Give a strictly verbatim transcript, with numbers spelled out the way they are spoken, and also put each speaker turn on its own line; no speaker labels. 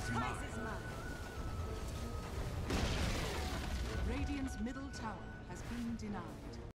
is mine.
Radiant's middle tower has been denied.